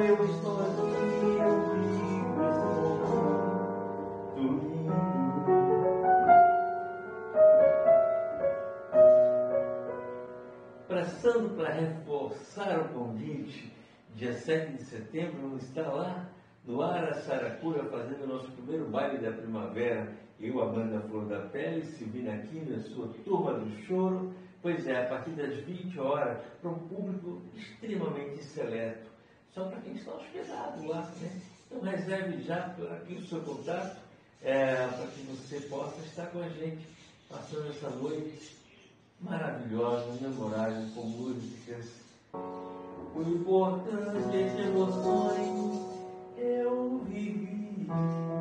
eu estou aqui, eu vivo esse momento lindo. Passando para reforçar o convite, dia 7 de setembro, vamos estar lá no Ara Saracura, fazendo o nosso primeiro baile da primavera. Eu, a banda Flor da Pele, Silvina Aquino, a sua Turma do Choro. Pois é, a partir das 20 horas, para um público extremamente seleto. Só para quem está hospedado lá, né? Então reserve já aqui o seu contato, para que você possa estar com a gente, passando essa noite maravilhosa, memorável, com músicas. O importante é que emoções eu vivi.